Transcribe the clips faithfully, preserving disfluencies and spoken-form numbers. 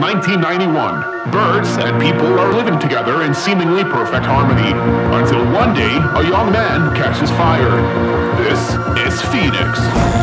nineteen ninety-one. Birds and people are living together in seemingly perfect harmony, until one day a young man catches fire. This is Phoenix.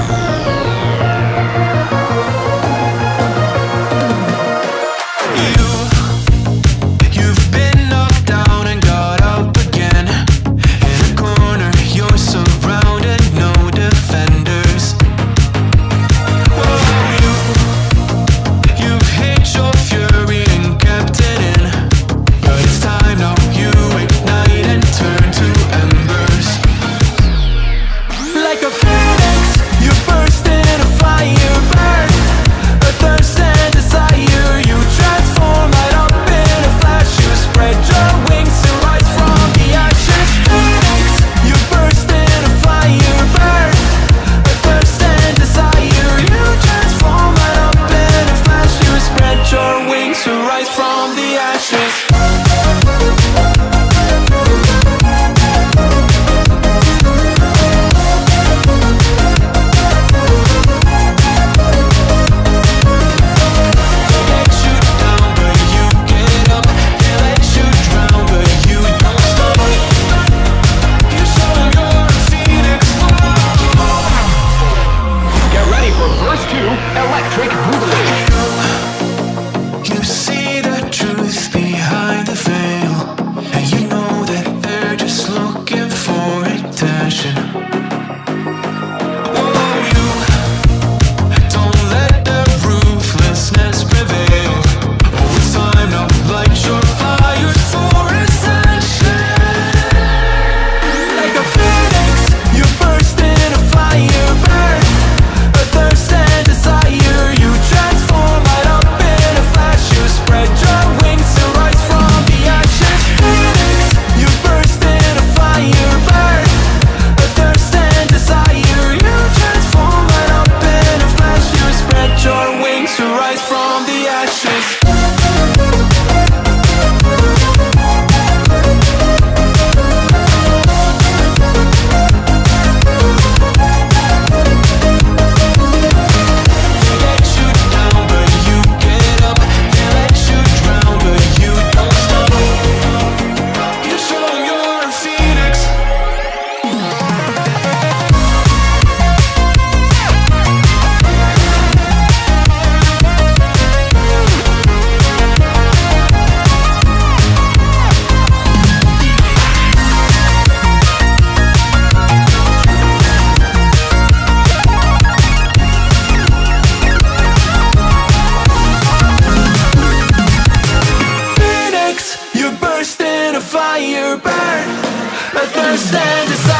Electric Boogaloo. You see the truth behind the veil, and you know that they're just looking for attention. Oh, you don't let the ruthlessness prevail. Oh, it's time now, light your fires for ascension. Like a phoenix, you burst in a fire burn, a thirst and desire. You transform right up in a flash. You spread your wings to rise from the ashes. Phoenix, you burst in a fire burn, a thirst and desire. You transform right up in a flash. You spread your wings to rise from the ashes. Fire burn, a thirst and desire.